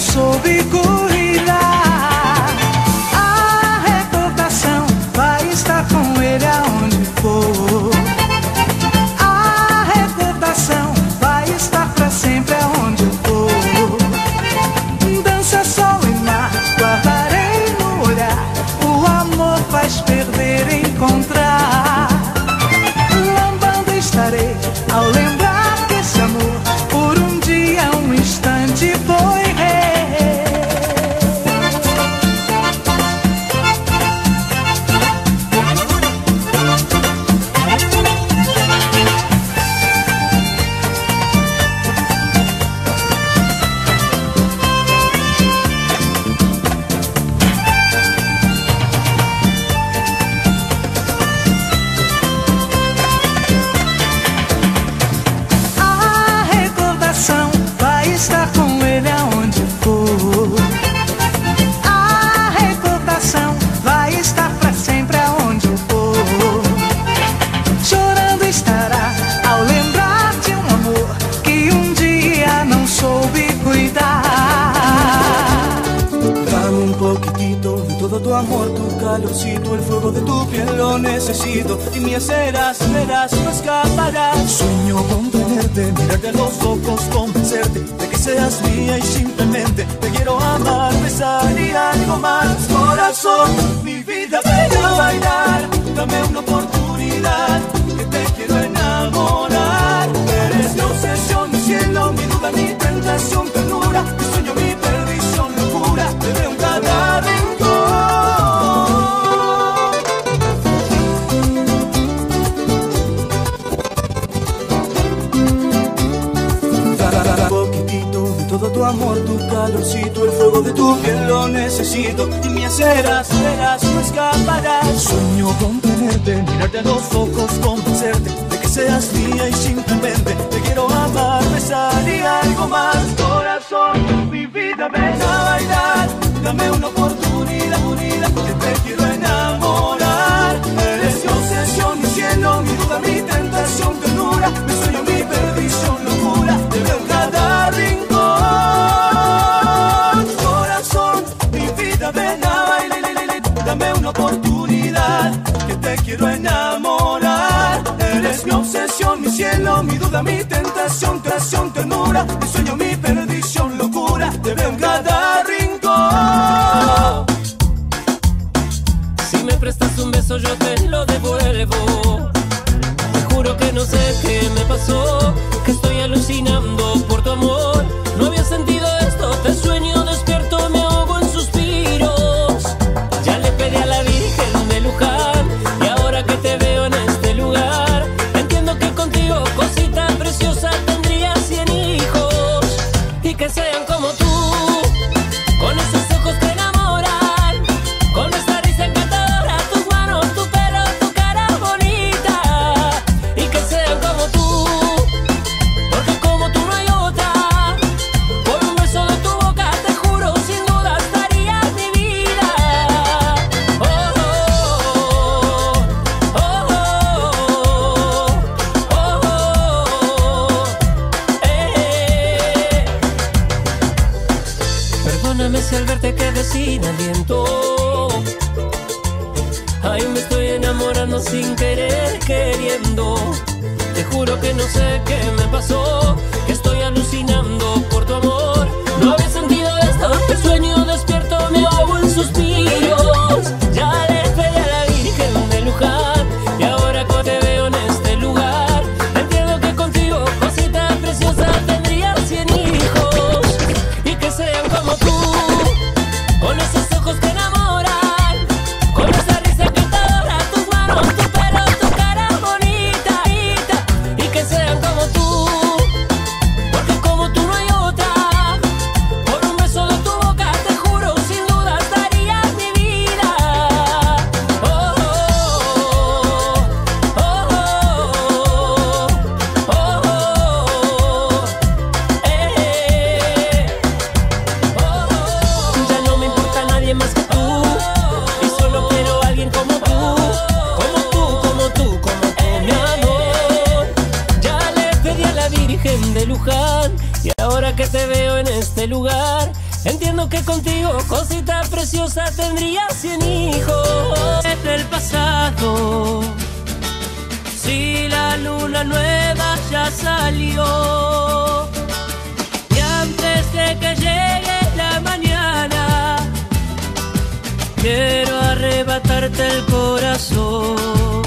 soube cuidar. A recordação vai estar com ele aonde for. A recordação vai estar pra sempre aonde eu for. Dança, sol e mar, guardarei no olhar. O amor faz perder e encontrar. Lambando estarei ao lembrar que esse amor por um dia, um instante foi rei. A recordação vai estar com ele aonde for. A recordação vai estar pra sempre aonde eu for. Chorando estará ao lembrar de um amor que um dia não soube cuidar. Dame un poquitito de todo tu amor, tu calorcito, el fuego de tu piel lo necesito. Y me serás, verás, no escaparás. Sueño con tenerte, mirarte a los ojos, convencerte de que seas mía y simplemente te quiero amar, besar y algo más. Corazón, mi vida, ven a bailar, dame una oportunidad, que te quiero enamorar. Eres mi obsesión, mi cielo, mi duda, mi tentación, ternura, mi sueño, mi perdición, locura, te veo en cada rincón. Un poquitito de todo tu amor, tu calorcito, el fuego de tu piel lo necesito. Y me serás, verás, no escaparás. Sueño con tenerte, mirarte a los ojos, convencerte de que seas mía y simplemente te quiero amar, besar y algo más. Corazón, mi vida, ven a bailar, dame una oportunidad, que te quiero enamorar. Eres mi obsesión, mi cielo, mi duda, mi tentación, ternura, mi sueño, mi perdición, locura, te veo en cada rincón. Corazón, mi vida, ven a bailar, dame una oportunidad, que te quiero enamorar. Eres mi obsesión, mi cielo, mi duda, mi tentación, ternura, mi sueño, mi perdición, locura, te veo en cada rincón. Si me prestas un beso yo te lo devuelvo. Te juro que no sé qué me pasó, que estoy alucinando por tu amor. No había sentido esto, te sueño despierto, me ahogo en suspiros. Ya le pedí a la Virgen de Luján, y ahora que te veo en este lugar, entiendo que contigo, cosita preciosa, tendría 100 hijos. Y que sean como tú, con esos ojos que enamoran, con esa risa encantadora, tus manos, tu pelo, tu cara bonita. Y que sean como tú, porque como tú no hay otra. Por un beso de tu boca, te juro, sin duda daría mi vida. Oh, oh, oh, oh, oh, Perdóname si al verte quedé sin aliento. Ay, me estoy enamorando sin querer, queriendo. Te juro que no sé qué me pasó, que estoy alucinando por tu amor. No había sentido esto, te sueño despierto, me ahogo en suspiros. Ya le pedí a la Virgen de Luján, y ahora que te veo en este lugar, entiendo que contigo, cosita preciosa, tendría 100 hijos. Y que sean como tú, con esos ojos que enamoran, con esa risa encantadora, tus manos, tu pelo, tu cara bonita. Y que sean como tú, porque como tú no hay otra. Por un beso de tu boca, te juro, sin dudas daría mi vida. Oh, oh, oh, oh, oh, Ya no me importa nadie más que tú, y solo quiero a alguien como tú, mi amor. Ya le pedí a la Virgen de Luján, y ahora que te veo en este lugar, Entiendo que contigo, cosita preciosa, tendría 100 hijos. En el pasado, si la luna nueva ya salió, y antes de que llegue la mañana, quiero arrebatarte el corazón,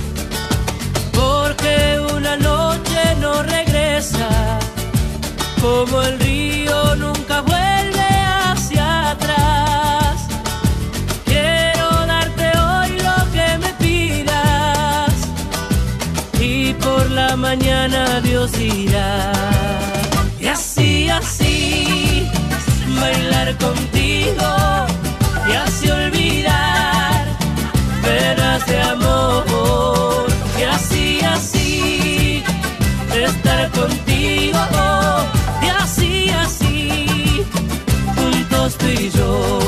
porque una noche no regresa, como el río nunca vuelve hacia atrás. Quiero darte hoy lo que me pidas, y por la mañana Dios dirá. Y así, así, bailar contigo, y así olvidar penas de amor. Y así, así, estar contigo, y así, así, juntos tú y yo.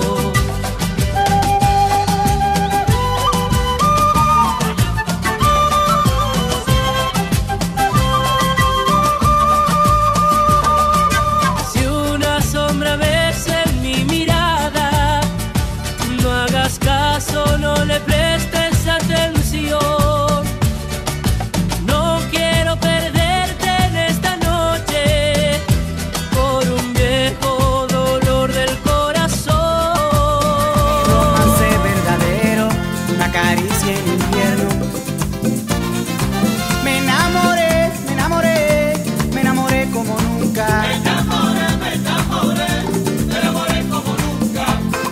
Si una sombra ves en mi mirada, no hagas caso, no le prestes atención. No quiero perderte en esta noche por un viejo dolor del corazón. Romance verdadero, una caricia en invierno. Me enamoré, me enamoré, me enamoré como nunca. Me enamoré, me enamoré, me enamoré como nunca.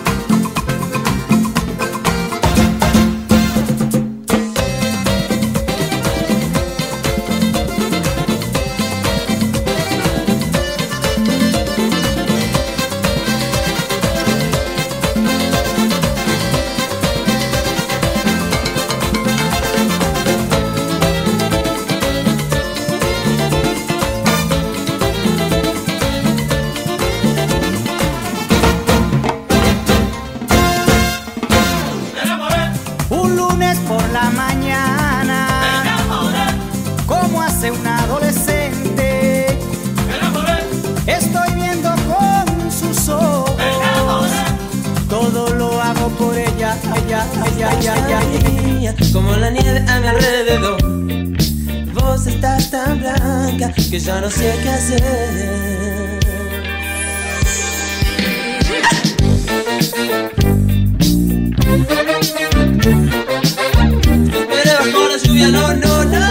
Un lunes por la mañana, como hace un adolescente, estoy viendo con sus ojos. Todo lo hago por ella, ella, ella, ella, ella. Como la nieve a mi alrededor, vos estás tan blanca que ya no sé qué hacer. Esperé bajo la lluvia, no, no, no.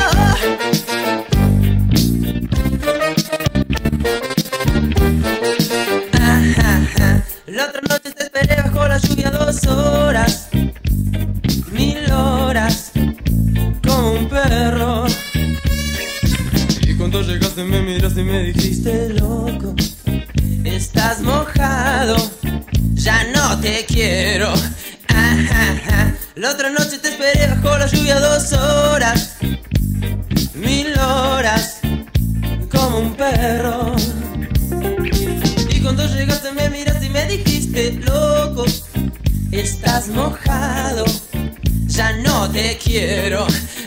La otra noche te esperé bajo la lluvia 2 horas, 1000 horas, como un perro. Y cuando llegaste me miraste y me dijiste: loco, estás mojado, ya no te quiero. La otra noche te esperé bajo la lluvia 2 horas, 1000 horas, como un perro. Y cuando llegaste me miraste y me dijiste: loco, estás mojado, ya no te quiero.